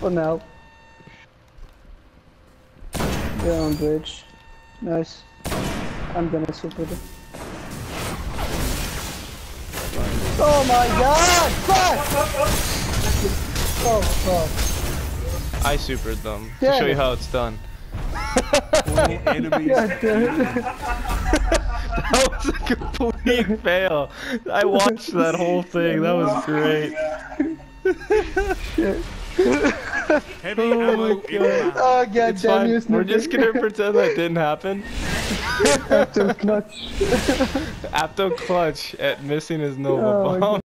For now. They're on bridge. Nice. I'm gonna super them. Oh my god! Fuck! Oh fuck. I supered them to Damn show you it. how it's done. Enemies. God damn it. That was a complete fail. I watched that whole thing. That was great. Shit. Heavy ammo inbound. Oh god It's damn fine. you, We're Snoopy. just gonna pretend that didn't happen. Aptow clutch. Aptow clutch at missing his Nova Oh my bomb.